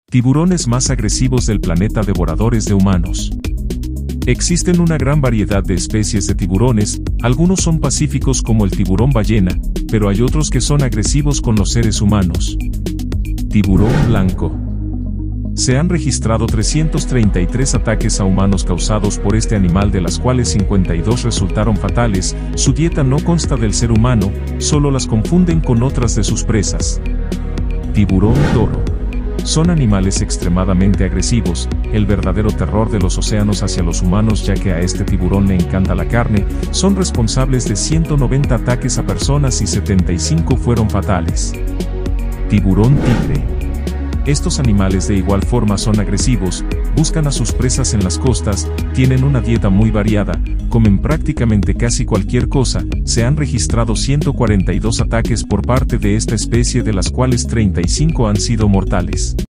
Tiburones más agresivos del planeta devoradores de humanos. Existen una gran variedad de especies de tiburones, algunos son pacíficos como el tiburón ballena, pero hay otros que son agresivos con los seres humanos. Tiburón blanco. Se han registrado 333 ataques a humanos causados por este animal, de las cuales 52 resultaron fatales. Su dieta no consta del ser humano, solo las confunden con otras de sus presas. Tiburón toro. Son animales extremadamente agresivos, el verdadero terror de los océanos hacia los humanos, ya que a este tiburón le encanta la carne. Son responsables de 190 ataques a personas y 75 fueron fatales. Tiburón tigre. Estos animales de igual forma son agresivos, buscan a sus presas en las costas, tienen una dieta muy variada, comen prácticamente casi cualquier cosa. Se han registrado 142 ataques por parte de esta especie, de las cuales 35 han sido mortales.